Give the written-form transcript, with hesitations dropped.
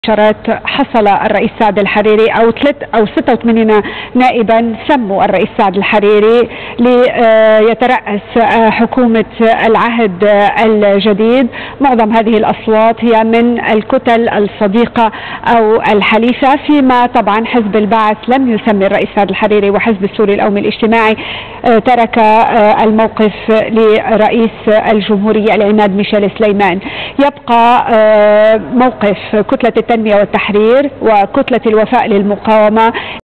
حصل الرئيس سعد الحريري أو 86 نائبا سموا الرئيس سعد الحريري ليترأس حكومة العهد الجديد. معظم هذه الأصوات هي من الكتل الصديقة أو الحليفة، فيما طبعا حزب البعث لم يسمي الرئيس سعد الحريري، وحزب السوري القومي الاجتماعي ترك الموقف لرئيس الجمهورية العماد ميشيل سليمان. يبقى موقف كتلة التنمية والتحرير وكتلة الوفاء للمقاومة